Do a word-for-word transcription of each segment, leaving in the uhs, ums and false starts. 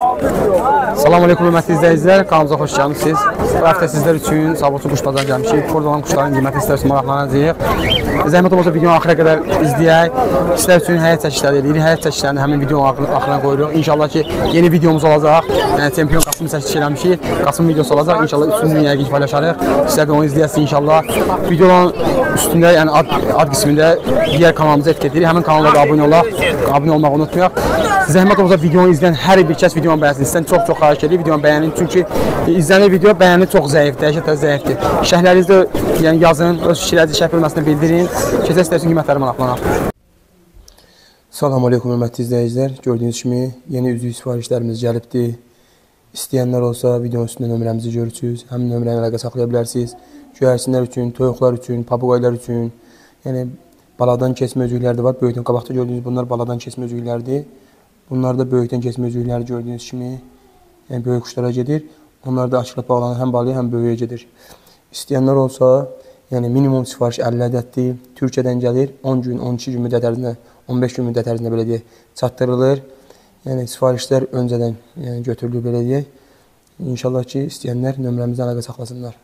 Salam aleyküm hörmətli izləyicilər, kanalımıza xoş gəlmisiniz. Bu həftə sizlər üçün Sabotçu Quş Bazarına gəlmişik. Burada olan quşların qiyməti sizlər üçün maraqlanacağıq. Zəhmət olmasa videonu axıra qədər izləyək. Sizlər üçün həyat çəkişləri edirik. Həyat çəkişlərini həmin videonun axırına qoyuruq. İnşallah ki, yeni videomuz olacaq. Yəni, Çempion Qasımı çəkiş eləmişik. Qasım videosu olacaq. İnşallah üçüncü gün yəqin paylaşarıq. Sizlər də onu izləyəsiniz inşallah. Videonun üstündə, yəni ad, ad qismində digər kanalımıza etiket edirik. Həmin kanalda da abunə olaq. Abunə olmağı unutmayaq. Zəhmət olmasa videonu izləyən hər bir kəs videonu bəyənsin. Sizdən çox-çox xahiş edirik videonu bəyənin. Çünki izlənən video bəyəni çox zəifdir, dəhşətlə zəifdir. Şərhlərinizi də yəni yazın, öz fikirlərinizi şərh bölməsində bildirin. Keçək sizlər üçün qiymətləri maraqlanaq. Salam aleyküm hörmətli izləyicilər. Gördüyünüz kimi yeni üzvü sifarişlərimiz gəlibdir. İstəyənlər olsa videonun üstündə nömrəmizi görürsünüz. Həmin nömrəni əlaqə saxlaya bilərsiniz. Göyərçinlər üçün, toyuqlar üçün, papuqaylar üçün, yəni baladan keçmə üzükləri də var. Böyükdən qabaqda gördüyünüz bunlar baladan keçmə üzüklərdir. Bunlar da böyükdən keçmə üzükləri gördüyünüz kimi, yəni böyük quşlara gedir. Onlar da açılıb bağlanır, həm balıya, həm böyüyə gedir. İstəyənlər olsa, yəni minimum sifariş əlli ədəddir. Türkiyədən gəlir, on gün, on iki gün müddət ərzində, on beş gün müddət ərzində belə deyək, çatdırılır. Yəni sifarişlər öncədən yəni, götürülür belə deyək. İnşallah ki, istəyənlər nömrəmizdən əlaqə saxlasınlar.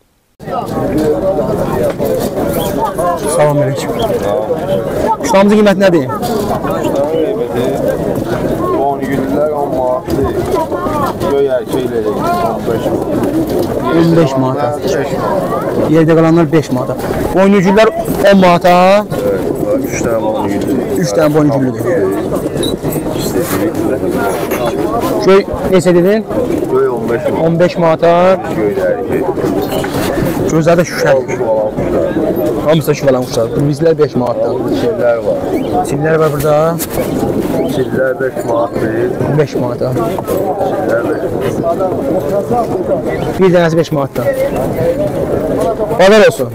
Salam aleyküm. Quşlarımızın qiyməti nədir? Quşların qiyməti on günlüklər on manatdır. Göy erkəkləri on beş manat. on beş manata. Yerdə qalanlar beş manata. Boynugüllər on manata. Evet, üç tane on günlük. üç tane boynugüllüdür. Göy neçə dedin? Göy on beş manat. on beş manata. Göy erkək. Gözləri də şüşədir. Hamısı da şüvələn quşlardır. Bizlər beş manatdan. Çillər var. Çillər var burada. Çillər beş manatdır. beş manata. Çillər beş manat. Bir dənəsi beş manatdan. Bazar olsun.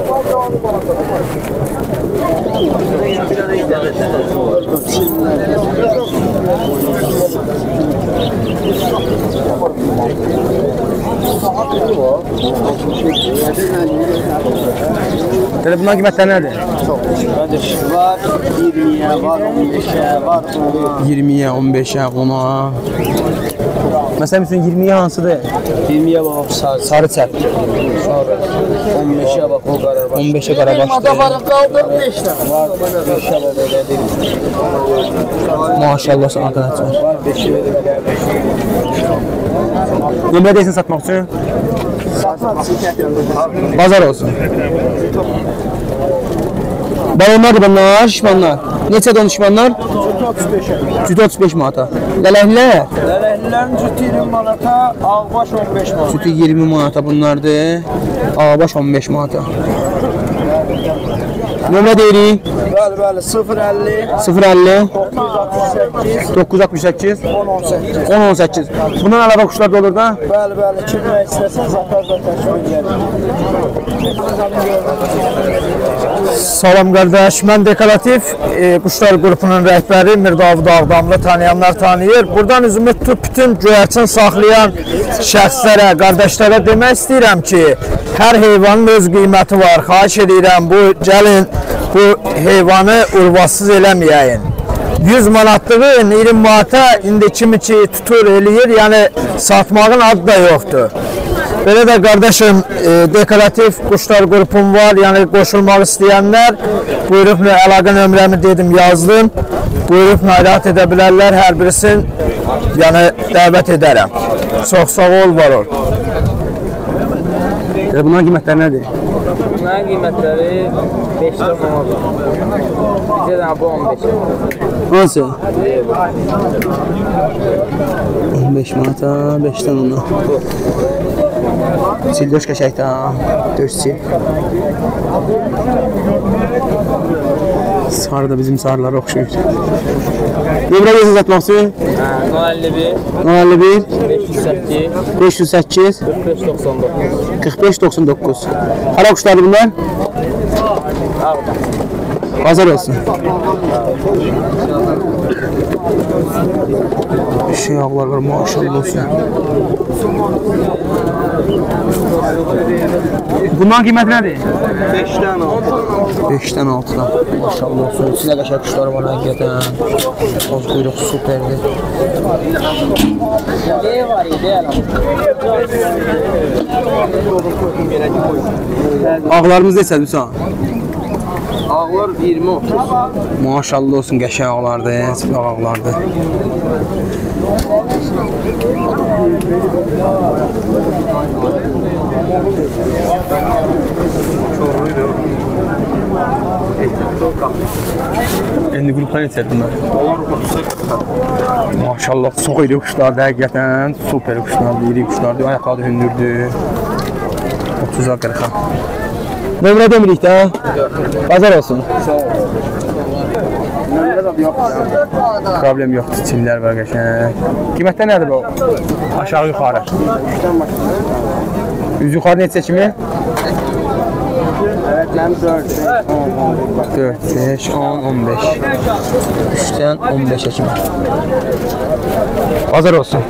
Tələ bundan qiymətləri nədir? Var iyirmiyə, var on beşə, var ona. iyirmiyə, on beşə, ona. Məsələn üçün iyirmiyə hansıdır? iyirmiyə bax sarı. Sarı çəp. Sarı. on beşə bax o qarabaş. on beşə qarabaşdır. Var beşə bax belədir. Maşallah sana qanat var. Var beşə belə. Nömrə deyilsin satmaq üçün? Satmaq. Bazar olsun. Balonlardır bunlar, şişmanlar. Neçə don şişmanlar? cüt otuz beş manata. Lələklər? Lələklərin cütü iyirmi manata, ağbaş on beş manata. Cütü iyirmi manata bunlardır. Ağbaş on beş manata. Nömrə deyirik? Bəli, bəli, sıfır əlli, sıfır əlli, doqquz altmış səkkiz, doqquz altmış səkkiz, on on səkkiz. on on səkkiz. Bundan əlavə quşlar da olur da? Bəli, bəli, kimə istəsən zakazla təşkil edərik. Salam qardaş, mən Dekorativ e, Quşlar qrupunun rəhbəri Mirdavud Ağdamlı tanıyanlar tanıyır. Buradan üzümü tutub bütün göyərçin saxlayan şəxslərə, qardaşlara demək istəyirəm ki, hər heyvanın öz qiyməti var. Xahiş edirəm, bu gəlin bu heyvanı urvasız eləməyəyin. yüz manatlığın iyirmi manata indi kimi ki tutur eləyir, yəni satmağın adı da yoxdur. Belə də qardaşım, e, Dekorativ Quşlar qrupum var, yəni qoşulmaq istəyənlər buyurub əlaqə nömrəmi dedim, yazdım. Buyurub narahat edə bilərlər, hər birisini yəni dəvət edərəm. Çox sağ ol, var ol. Bunların qiymətləri nədir? Bunların qiymətləri beşdən manat. Bizə də bu on beş. Hansı? on beş manata, beşdən ona. Sildoş qəşəkdə, döşçi. Sarı da bizim sarılara oxşuyur. Nömrə yazın satmaq üçün? nol əlli bir, nol əlli bir, beş yüz səkkiz, beş yüz səkkiz, qırx beş doxsan doqquz. qırx beş doxsan doqquz. Hara quşlardır bunlar? Bazar olsun. Şey ağlar var, maşallah olsun. Bundan qiyməti nədir? beşdən altı. beşdən altıdan. Maşallah olsun. Sizə qəşəng quşlar var həqiqətən. Toz quyruq superdir. Ne var idi elə? Ağlarımız neçədir Hüsan? Ağlar iyirmi otuz. Maşallah olsun, qəşəng ağlardır, sıfır ağlardır. Endi qruplar neçədir bunlar? Maşallah, çox iri quşlardır, həqiqətən super quşlardır, iri quşlardır, ayaqları hündürdür. otuza qırxa. Nömrə demirik də, bazar olsun. Problem yoxdur, çillər var qəşəng. Qiymətdə nədir bu? Aşağı yuxarı. Üz yuxarı neçə kimi? dörd, beş, on, on beş. üçdən on beşə kimi. Bazar olsun.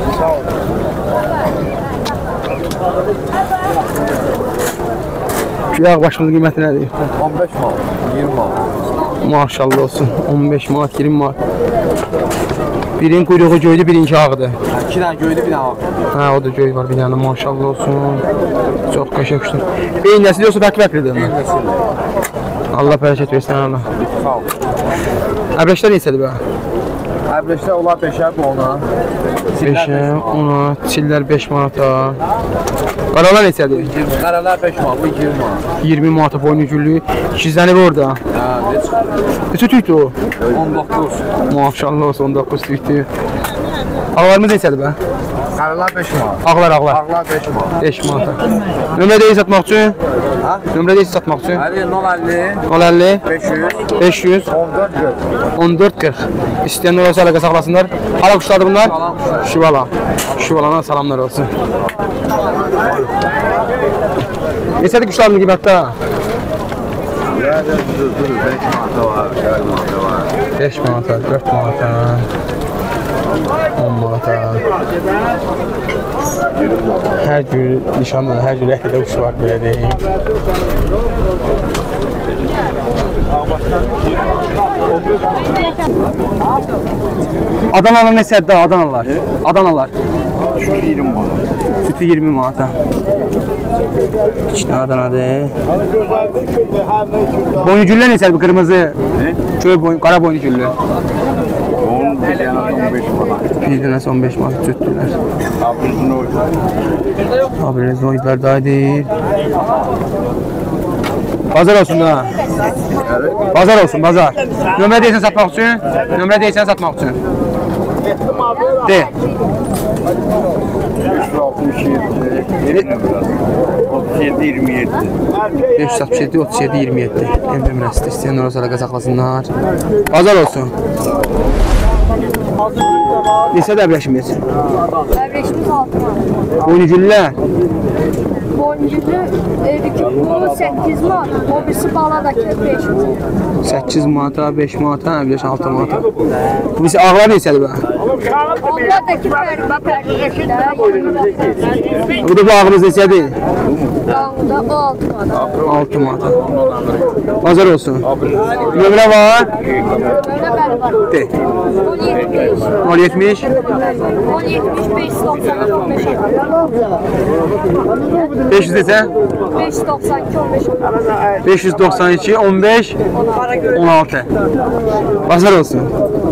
Yağ başımızın qiyməti nədir? on beş manat, iyirmi manat. Maşallah olsun. on beş manat, iyirmi manat. Birinin quyruğu göydü, birinki ağıdır. İki dənə göydü, bir dənə ağ. Hə, o da göy var bir dənə. Maşallah olsun. Çox qəşəng quşdur. Beyin nəsil yoxsa bəkvəklidir mi? Allah bərəkət versin Allah. Sağ ol. Əbrəşlər neçədir bə? Əbrəşdə olar beşər bu ona. beşə, ona, çillər beş manata. Qaralar neçədir? Qaralar beş manat, bu iyirmi manat. iyirmi manata boynu güllü. ikizləni var orada. Hə, ne çıxır? Neçə tüydür o? on doqquz. Maşallah olsun, on doqquz tüydür. Ağlarımız neçədir bə? Qaralar beş manat. Ağlar, ağlar. Ağlar beş manat. beş manata. Nömrə deyiz satmaq üçün? Ha? Nömrə deyiz satmaq üçün? Hadi nol əlli, nol əlli, beş yüz, beş yüz, on dörd qırx. on dörd qırx. İstəyənlər olsa əlaqə saxlasınlar. Hala quşlardır bunlar? Şivala. Şivalana salamlar olsun. Neçədir quşların qiymətdə? Yerdə düzdür, beş manata var, beş manata var. beş manata, dörd manata, on manata. Hər gün nişanlı, hər gün rəhbədə quş var, belə deyim. Adanalar neçədir? Adanalar. Adanalar. Sütü iyirmi manat. Sütü iyirmi manata. İşte Adanadır. Boynu gülle neçədir bu qırmızı? Köy boynu, qara boynu güllü. Onun bir dənə on beş manat. Bir dənəsi on beş manat cütdülər. Abrizin oydu. Abiniz oydular dayıdır. Bazar olsun da. Bazar olsun, bazar. Nömrə deyirsən satmaq üçün? Nömrə deyirsən satmaq üçün? De. beş yüz altmış yeddi, otuz yeddi, iyirmi yeddi. beş yüz altmış yeddi, otuz yeddi, iyirmi yeddi. Emre münasibət istəyənlər olsa əlaqə saxlasınlar. Bazar olsun. Neçədir əbrəşimiz? Əbrəşimiz altı manat. Boynu güllə. Boncuklu bu səkkiz manat, o birisi baladakı beş manat. səkkiz manata, beş manata, əbrəş altı manata. Bu birisi ağlar neçədir bə? Onlardakı fərqi fərqində. Bu da bu ağımız neçədir? Qanunda o altı manat. altı manata. Bazar olsun. Nömrə var? Böyle bəli var. De. on yetmiş, on yetmiş, on yetmiş, beş yüz doxsan iki, on beş. beş yüz neçə? beş yüz doxsan iki, on beş. beş yüz doxsan iki, on beş, on altı. Bazar olsun.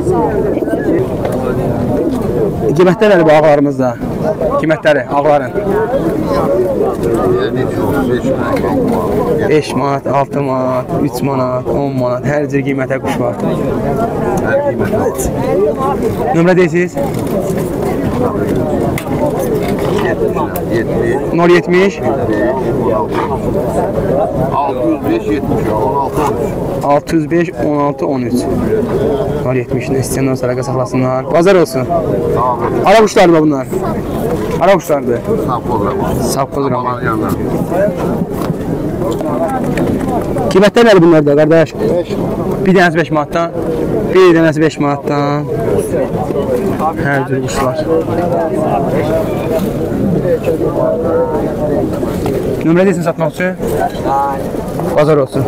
Qiymətlər nədir bu ağlarımızda? Qiymətləri, ağların. beş manat, altı manat, üç manat, on manat, hər cür qiymətə quş var. Hər qiymətə var. Nömrə deyirsiniz? yetmiş, nol yetmiş, altı yüz beş, yetmiş, on altı, on üç. altı yüz beş, on altı, on üç. nol yetmişini istəyənlər olsa əlaqə saxlasınlar. Bazar olsun. Ara quşlardır mı bunlar? Ara quşlardır. Sağ proqramı. Sağ proqramı. Aman yanlar. Qiymətlər nədir bunlarda qardaş? Bir dənəsi beş manatdan, bir dənəsi beş manatdan. Hər cür quşlar. Nömrə deyilsin satmaq üçün? Bazar olsun.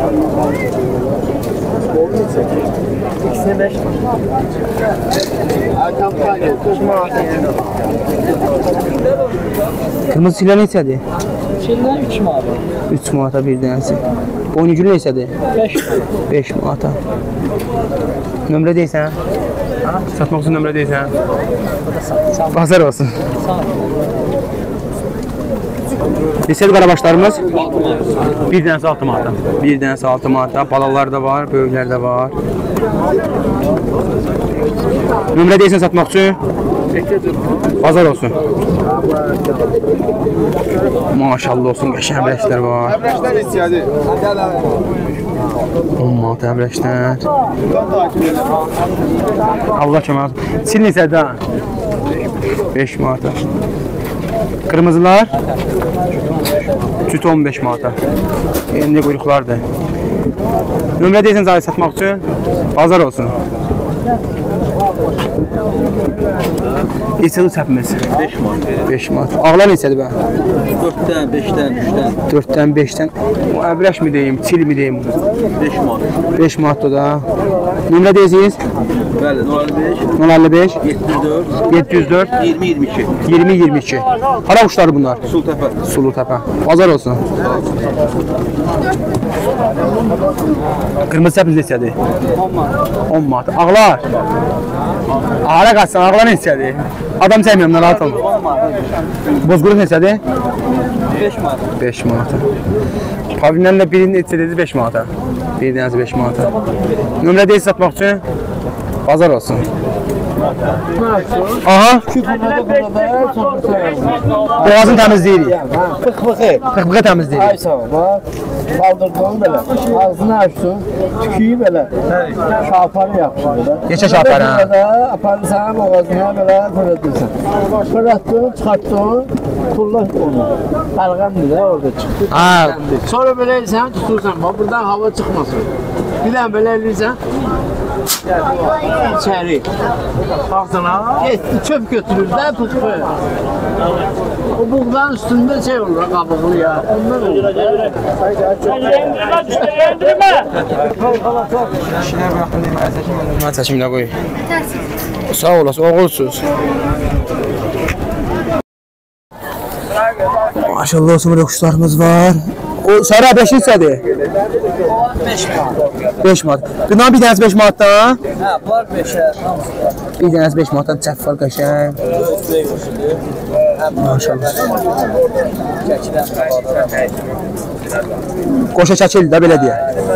Kırmızı çillər neçədir? Çillər üç manat. üç manata bir dənəsi. Boynuculu neçədir? beş manata. Nömrə deyilsən? Satmaq üçün nömrə deyilsən? Bazar olsun. Neçədir qarabaşlarımız? Bir dənəsi altı manata. Bir dənəsi altı manata. Balalar da var, böyüklər də var. Nömrə deyilsən satmaq üçün? Bazar olsun. Maşallah olsun, qəşəng əbrəklər var. Əbrəklər istəyədi. on manat əbrəklər. Allah kömək olsun. Çil neçədir? beş manata. Qırmızılar? Cüt on beş manata. Elində quyruqlardır. Nömrə deyilsən zayı satmaq üçün? Bazar olsun. Neçədir çəpimiz? beş manat. beş manat. Ağlar neçədir bə? dörddən, beşdən, üçdən. dörddən, beşdən. O əbrəş mi deyim, çil mi deyim? beş manat. beş manatdır da. Nömrə deyirsiniz? Bəli, nol əlli beş, nol əlli beş, yeddi yüz dörd, yeddi yüz dörd, iyirmi iyirmi iki. iyirmi iyirmi iki. Hara quşları bunlar? Sultepe. Sultepe. Bazar olsun. Qırmızı çəpiniz neçədir? on manat. Ağlar. Ağla qaçsan, ağlar neçədir? Adam çəkmirəm, narahat olma. Bozquruz neçədir? beş manat. beş manata. Pavilyanla birini neçədir? beş manata. Bir dənəsi beş manata. Nömrə deyil satmaq üçün? Bazar olsun. Aha. Boğazını təmizləyirik. Fıx-fıxı. Fıx-fıxı təmizləyirik. Ay sağ ol. Kaldırdığını belə. Ağzını açsın. Tüküyü belə. Şaparı yapsın belə. Neçə şaparı, ha? Belə aparırsan boğazına belə fırlatırsan. Fırlattın, çıxartdın. Turla onu. Qarğandır da orada çıxdı. Ha. Sonra belə elsən tutursan. Buradan hava çıxmasın. Bir dənə belə eləyirsən. İçəri. Ağzına. Getdi, çöp götürür də fıxfı. O buğdanın üstündə şey olur, qabıqlı ya. Ondan olur. Mən çəkimlə qoy. Sağ olasın, oğulsuz. Maşallah olsun, burada quşlarımız var. O sarı əbəş neçədir? beş manat. Bundan bir dənəsi beş manatdan? Hə, var beşə. Bir dənəsi beş manatdan çəf var qəşəng. Maşallah. Qoşa çəkildi də belə deyə.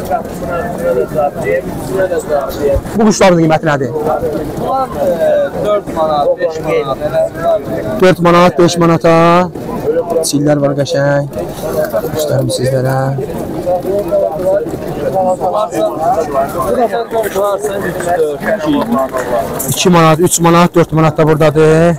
Bu quşların qiyməti nədir? dörd manat, beş manat. dörd manat, beş manata. Çillər var qəşəng. Göstərim sizlərə. iki manat, üç manat, dörd manat da buradadır.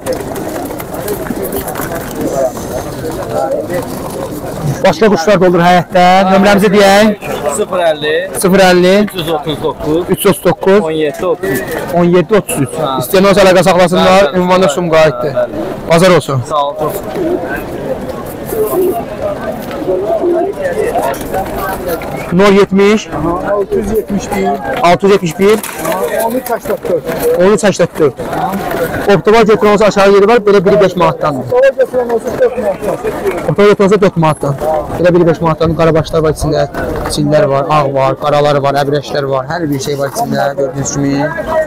Başqa quşlar da olur həyətdə. Nömrəmizi deyək. sıfır əlli, sıfır əlli, üç yüz otuz doqquz, üç yüz otuz doqquz, on yeddi otuz üç. on yeddi otuz üç. İstəyən olsa əlaqə saxlasınlar. Ünvanı Sumqayıtdır. Bazar olsun. Sağ ol, olsun. nol yetmiş, altı yüz yetmiş bir, altı yüz yetmiş bir, on üç səksən dörd. on üç səksən dörd. Optimal götürülməsi aşağı yeri var, belə biri beş manatdandır. Sonra götürülməsi dörd manat. Optimal götürülməsi dörd manatdan. Belə biri beş manatdan. Qarabaşlar var içində, çillər var, ağ var, qaralar var, əbrəşlər var, hər bir şey var içində, gördüyünüz kimi.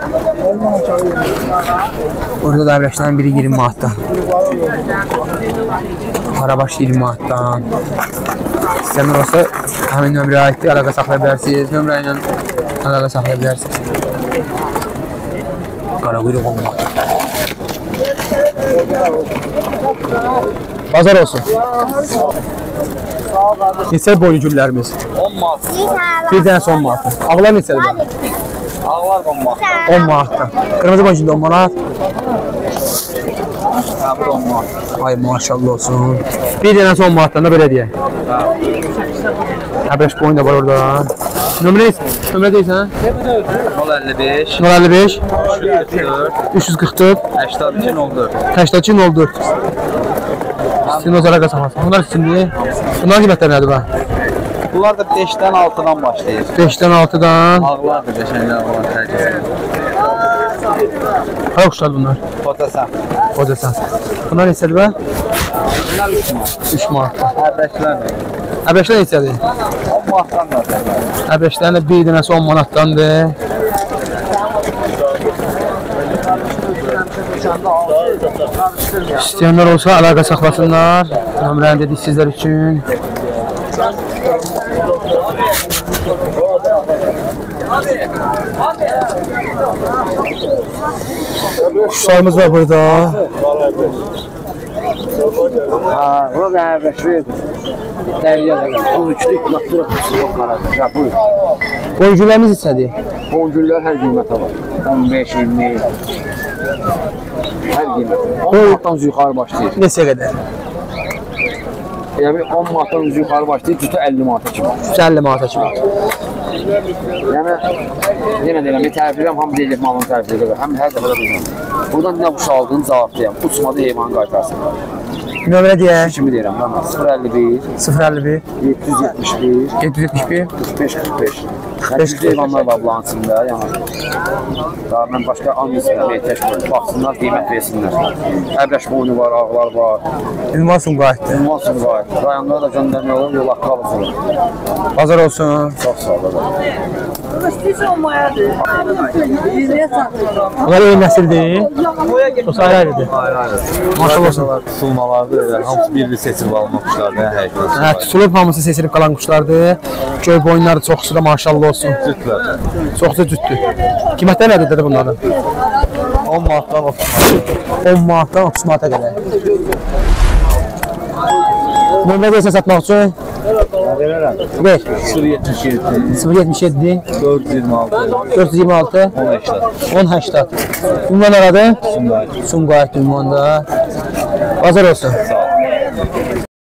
Orada da əbrəşlərin biri iyirmi manatdan. Qarabaş iyirmi manatdan. İstəmir olsa, həmin nömrəyə aiddir, əlaqə saxlaya bilərsiniz, nömrə ilə əlaqə saxlaya bilərsiniz. Qara quyruq on manat. Bazar olsun. Neçə boyun güllərimiz? on manat. Bir dənəsi on manat. Ağlar neçədir bə? Ağlar on manat. on manatdan. Qırmızı boyun güldə on manat. Hə, bu on manat. Ay maşallah olsun. Bir dənəsi on manatdan da belə deyək. Əbrəş boyun da var orada. Nömrə nömrə deyirsən? nol əlli beş, nol əlli beş, üç yüz qırx dörd, üç yüz qırx dörd, səksən iki nol dörd. səksən iki nol dörd. Sizin o zərə qaçamazsın. Bunlar kimdir? Bunlar qiymətləri nədir bə? Bunlar da beşdən altıdan başlayır. beşdən altıdan. Ağlar da qəşənglər var tərkəsi. Hara quşlar bunlar? Fotosan. Qocasan. Bunlar neçədir bə? Bunlar üç manat. üç manat. Əbrəklər də. Əbrəşlər neçədir? on manatdan da. Əbrəşlərin bir dənəsi on manatdandır. İstəyənlər olsa əlaqə saxlasınlar. Nömrəni dedik sizlər üçün. Kuşlarımız var burada. Ha, o da əbrəşli. Dəriyə qədər. on üçlük natura tutsun qaradır. Buyur. Qoyuncularımız neçədir? Boncuklar hər qiymətə var. on beş iyirmi. Hər qiymət. on manatdan yuxarı başlayır. Neçə qədər? Yəni on manatdan yuxarı başlayır, cütü əlli manata kimi. yüz əlli manata kimi. Yəni yenə deyirəm, bir tərifləyirəm, hamı deyəcək malın tərifləyir. Həm hər dəfə də deyirəm. Buradan nə quş aldığını cavablayam. Uçmadı heyvanı qaytarsın. Nömrə deyək. Kimi deyirəm, mən sıfır əlli bir, sıfır əlli bir, yeddi yüz yetmiş bir, yeddi yüz yetmiş bir, qırx beş qırx beş. Hərbi heyvanlar var bunların içində, yəni. Daha mən başqa anlayışlarına ehtiyac var. Baxsınlar, qiymət versinlər. Əbrəş boynu var, ağlar var. Ünvan Sumqayıtdır. Ünvan sınır var. Rayonlara da göndərmək olur, yol haqqı alır. Bazar olsun. Çox sağ ol. Bunlar eyni nəsildir. Yoxsa ayrı-ayrıdır? Ayrı-ayrı. Maşallah olsun. Tutulmalardır, yəni hamısı bir-bir seçilib alınma quşlardır, həqiqətən. Hə, tutulub hamısı seçilib qalan quşlardır. Göy boyunları çoxsu da maşallah olsun. Cütlər. Çoxsu cütdür. Qiymətləri nədir dedi bunların? on manatdan otuz manat. on manatdan otuz manata qədər. Nömrə deyirsən satmaq üçün? Verərəm. Ver. sıfır yetmiş yeddi, sıfır yetmiş yeddi, dörd yüz iyirmi altı, dörd yüz iyirmi altı, on səksən. on səksən. Ünvan aradı? Sumqayıt. Sumqayıt ünvanda. Bazar olsun.